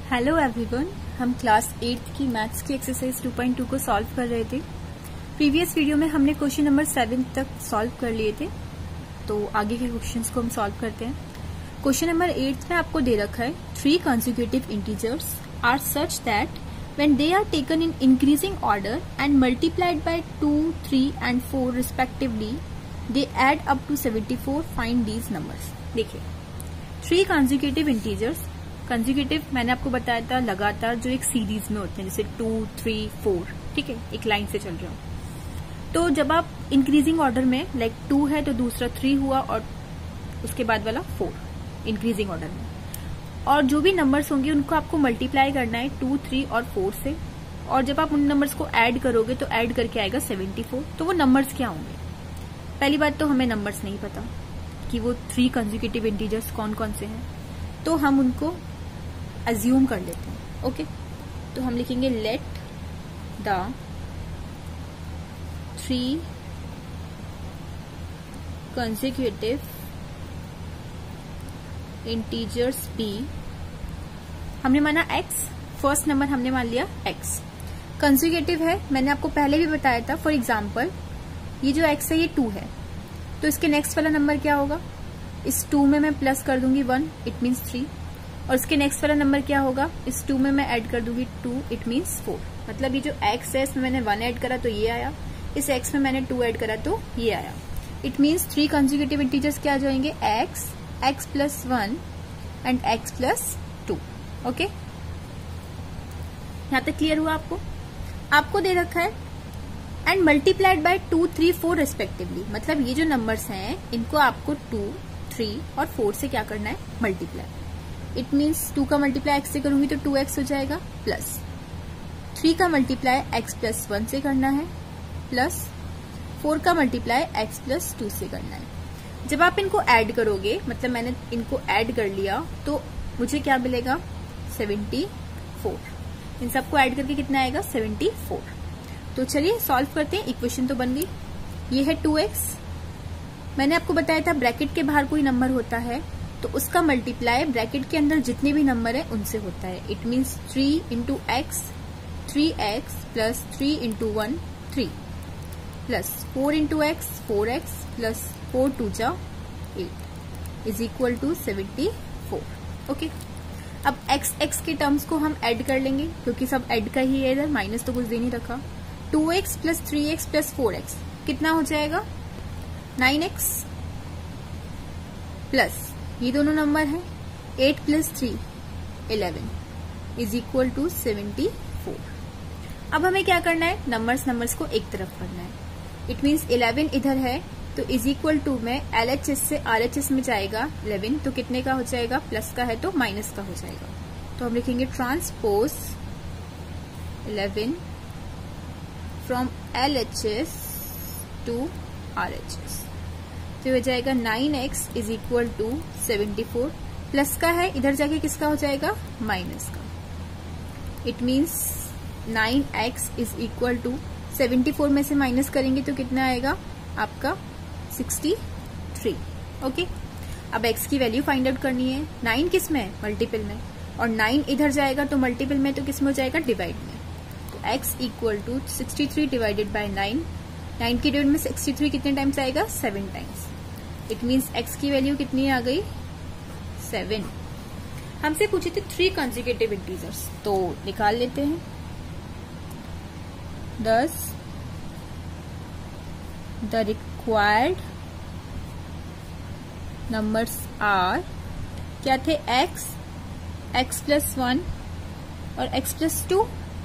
Hello everyone, हम class 8 की maths की एक्सरसाइज 2.2 को सॉल्व कर रहे थे। प्रीवियस वीडियो में हमने क्वेश्चन नंबर 7 तक सॉल्व कर लिए थे, तो आगे के क्वेश्चंस को हम सॉल्व करते हैं। क्वेश्चन नंबर 8 में आपको दे रखा है 3 consecutive integers are such that when they are taken in increasing order and multiplied by 2, 3 and 4 respectively, they add up to 74. Find these numbers। देखिए 3 consecutive integers, कंसेक्यूटिव मैंने आपको बताया था लगातार जो एक सीरीज में होते हैं, जैसे 2, 3, 4, ठीक है, एक लाइन से चल रहे हो। तो जब आप इंक्रीजिंग ऑर्डर में लाइक 2 है तो दूसरा 3 हुआ और उसके बाद वाला 4 इंक्रीजिंग ऑर्डर में, और जो भी नंबर्स होंगे उनको आपको मल्टीप्लाई करना है 2, 3 और 4 से, और जब आप उन नंबर्स को ऐड करोगे तो ऐड करके आएगा 74। तो वो नंबर्स क्या होंगे? पहली बात तो हमें नंबर्स नहीं पता कि वो 3 कंसेक्यूटिव इंटीजर्स कौन कौन से हैं, तो हम उनको अज्यूम कर लेते हैं। ओके, तो हम लिखेंगे let the 3 consecutive integers be, हमने माना x, फर्स्ट नंबर हमने मान लिया x। कंसेक्यूटिव है, मैंने आपको पहले भी बताया था। फॉर एग्जाम्पल ये जो x है ये 2 है, तो इसके नेक्स्ट वाला नंबर क्या होगा? इस 2 में मैं प्लस कर दूंगी 1, इट मीन्स 3, और इसके नेक्स्ट वाला नंबर क्या होगा? इस 2 में मैं ऐड कर दूंगी 2, इट मीन्स 4। मतलब ये जो x है इसमें मैंने 1 ऐड करा तो ये आया, इस x में मैंने 2 ऐड करा तो ये आया। इट मीन्स 3 कंसेक्यूटिव इंटीजर्स क्या आ जाएंगे? x, x plus 1 and x plus 2। Okay, यहां तक क्लियर हुआ आपको? आपको दे रखा है एंड मल्टीप्लाइड बाय 2, 3, 4 रेस्पेक्टिवली। मतलब ये जो नंबर्स हैं इनको आपको 2, 3 और 4 से क्या करना है? मल्टीप्लाई। इट मीन्स 2 का मल्टीप्लाई x से करूंगी तो 2x हो जाएगा, प्लस 3 का मल्टीप्लाई x प्लस 1 से करना है, प्लस 4 का मल्टीप्लाई x प्लस 2 से करना है। जब आप इनको ऐड करोगे, मतलब मैंने इनको ऐड कर लिया, तो मुझे क्या मिलेगा? 74। इन सबको ऐड करके कितना आएगा? 74। तो चलिए सॉल्व करते हैं। इक्वेशन तो बन गई। ये है 2x, मैंने आपको बताया था ब्रैकेट के बाहर कोई नंबर होता है तो उसका मल्टीप्लाई ब्रैकेट के अंदर जितने भी नंबर है उनसे होता है। It means 3 into x, 3x plus 3 into 1 3, plus 4 into x 4x plus 4 2 जा 8 इज इक्वल टू 74। ओके, अब x के टर्म्स को हम ऐड कर लेंगे क्योंकि सब ऐड का ही है, इधर माइनस तो कुछ दे नहीं रखा। 2x plus 3x plus 4x कितना हो जाएगा? 9x, प्लस ये दोनों नंबर है 8 प्लस 3 11 इज इक्वल टू 74। अब हमें क्या करना है? नंबर्स को एक तरफ करना है। इट मीन्स 11 इधर है तो इज इक्वल टू में LHS से RHS में जाएगा 11, तो कितने का हो जाएगा? प्लस का है तो माइनस का हो जाएगा। तो हम लिखेंगे transpose 11 from LHS to RHS, तो हो जाएगा 9x is equal to 74। Plus का है, इधर जाके किसका हो जाएगा? माइनस का। It means 9x is equal to 74 में से माइनस करेंगे तो कितना आएगा आपका? 63। ओके, अब x की वैल्यू फाइंड आउट करनी है। 9 किस में है? मल्टीपल में, और 9 इधर जाएगा तो मल्टीपल में, तो किस में हो जाएगा? डिवाइड में। तो x equal to 63 divided by 9, 9 के डिवाइड में 63 कितने टाइम्स आएगा? 7 टाइम्स। इट मीन्स x की वैल्यू कितनी आ गई? 7। हमसे पूछे थे 3 consecutive इंटीजर्स, तो निकाल लेते हैं। 10 द रिक्वायर्ड नंबर्स आर, क्या थे? x प्लस 1 और x प्लस 2,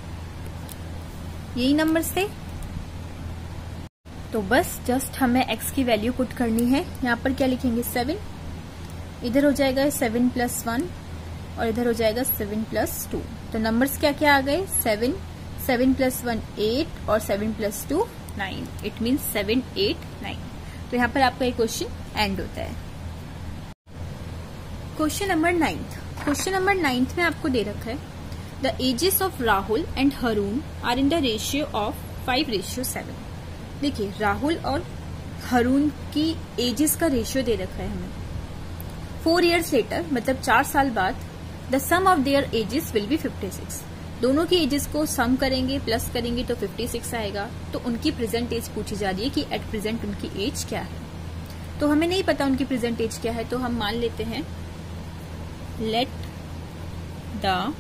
यही नंबर्स थे। तो बस जस्ट हमें x की वैल्यू पुट करनी है। यहाँ पर क्या लिखेंगे? 7, इधर हो जाएगा 7 प्लस 1 और इधर हो जाएगा 7 प्लस 2। तो नंबर्स क्या क्या आ गए? 7, 7 प्लस 1 8 और 7 प्लस 2 9। It means 7 8 9। तो यहाँ पर आपका ये क्वेश्चन एंड होता है। Question number 9। क्वेश्चन नंबर 9 में आपको दे रखा है the ages of Rahul and Haroon are in the ratio of 5:7। देखिए राहुल और हरून की एजेस का रेशियो दे रखा है हमें। 4 years लेटर, मतलब 4 साल बाद the sum of their ages will be 56। दोनों की एजेस को सम करेंगे, प्लस करेंगे तो 56 आएगा। तो उनकी प्रेजेंट एज पूछी जा रही है कि एट प्रेजेंट उनकी एज क्या है। तो हमें नहीं पता उनकी प्रेजेंट एज क्या है, तो हम मान लेते हैं let the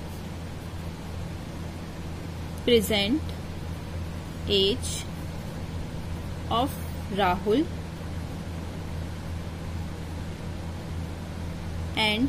present age of Rahul and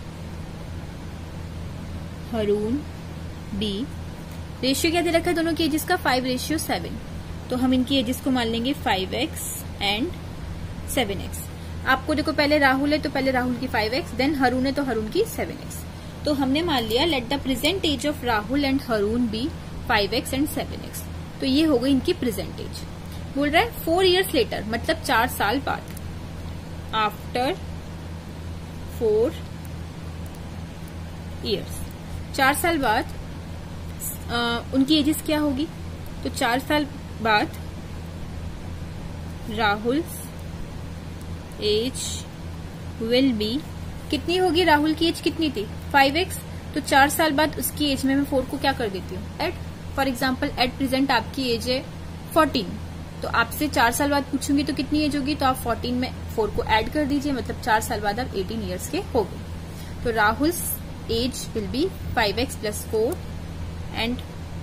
Haroon be. Ratio क्या दे रखा है दोनों की एजेस का? 5:7। तो हम इनकी एजेस को मान लेंगे 5x एंड 7x। आपको देखो पहले राहुल है तो पहले राहुल की 5x, देन हरून है तो हरून की 7x। तो हमने मान लिया let the present age of Rahul and Haroon be 5x and 7x। तो ये हो गई इनकी प्रेजेंट एज। बोल रहा है 4 years लेटर, मतलब 4 साल बाद। आफ्टर 4 years, 4 साल बाद उनकी एजेस क्या होगी? तो 4 साल बाद राहुल एज विल बी, कितनी होगी? राहुल की एज कितनी थी? 5x। तो 4 साल बाद उसकी एज में मैं 4 को क्या कर देती हूँ? Add. For example at present आपकी एज है 14, तो आपसे 4 साल बाद पूछूंगी तो कितनी एज होगी? तो आप 14 में 4 को ऐड कर दीजिए, मतलब 4 साल बाद आप 18 years के हो गए। तो Rahul age will be 5x + 4 and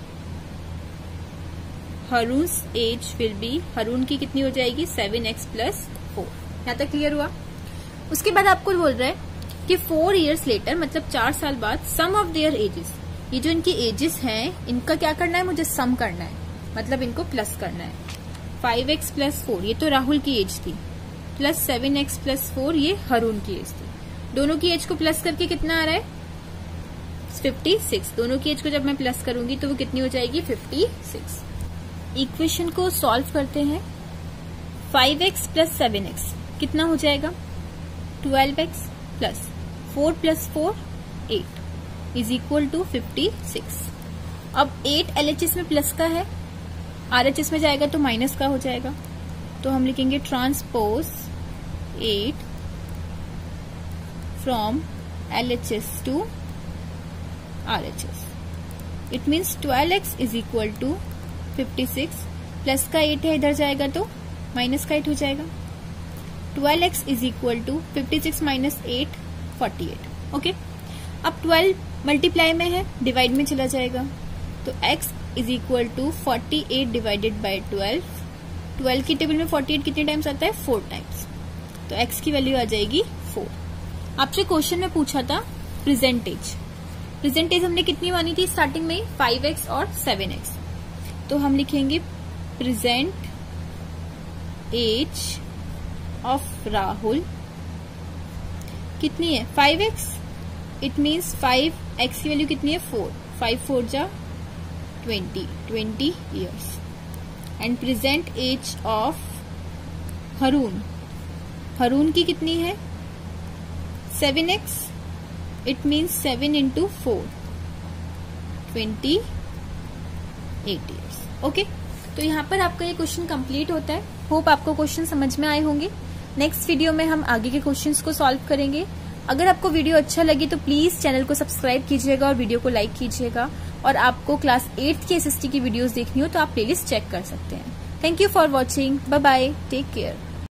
Haroon age will be, Haroon की कितनी हो जाएगी? 7x + 4। यहाँ तक क्लियर हुआ? उसके बाद आपको बोल रहा है कि 4 years लेटर, मतलब 4 साल बाद, सम ऑफ देयर एजेस, ये जो इनकी एजेस हैं इनका क्या करना है? मुझे सम करना है, मतलब इनको प्लस करना है। 5x + 4 ये तो राहुल की एज थी, प्लस 7x + 4 ये हरून की एज थी। दोनों की एज को प्लस करके कितना आ रहा है? 56। दोनों की एज को जब मैं प्लस करूंगी तो वो कितनी हो जाएगी? 56। इक्वेशन को सॉल्व करते हैं। 5x + 7x कितना हो जाएगा? 12x + 4 + 4 8 is equal to 56। अब 8 LHS में प्लस का है, RHS में जाएगा तो माइनस का हो जाएगा। तो हम लिखेंगे transpose 8 from LHS to RHS। It means 12x is equal to 56, plus का 8 है इधर जाएगा तो माइनस का 8 हो जाएगा। 12x is equal to 56 - 8 48। Okay, अब 12 मल्टीप्लाई में है, डिवाइड में चला जाएगा, तो x is equal to 48 divided by 12। 12 की टेबल में 48 कितने टाइम्स आता है? 4 टाइम्स। तो x की वैल्यू आ जाएगी 4। आपसे क्वेश्चन में पूछा था प्रेजेंटेज। प्रेजेंटेज हमने कितनी मानी थी स्टार्टिंग में? 5x और 7x। तो हम लिखेंगे प्रेजेंट एज ऑफ राहुल कितनी है? 5x। इट मीन्स 5x की वैल्यू कितनी है? 4। 5 4 जा 20 years। And present age of Haroon, Haroon की कितनी है? 7x। It means 7 × 4 28 years। Okay, तो यहाँ पर आपका ये क्वेश्चन कंप्लीट होता है। होप आपको क्वेश्चन समझ में आए होंगे। नेक्स्ट वीडियो में हम आगे के क्वेश्चंस को सॉल्व करेंगे। अगर आपको वीडियो अच्छा लगे तो प्लीज चैनल को सब्सक्राइब कीजिएगा और वीडियो को लाइक कीजिएगा। और आपको क्लास 8th की SST की वीडियोस देखनी हो तो आप प्लेलिस्ट चेक कर सकते हैं। Thank you for watching. Bye bye, take care.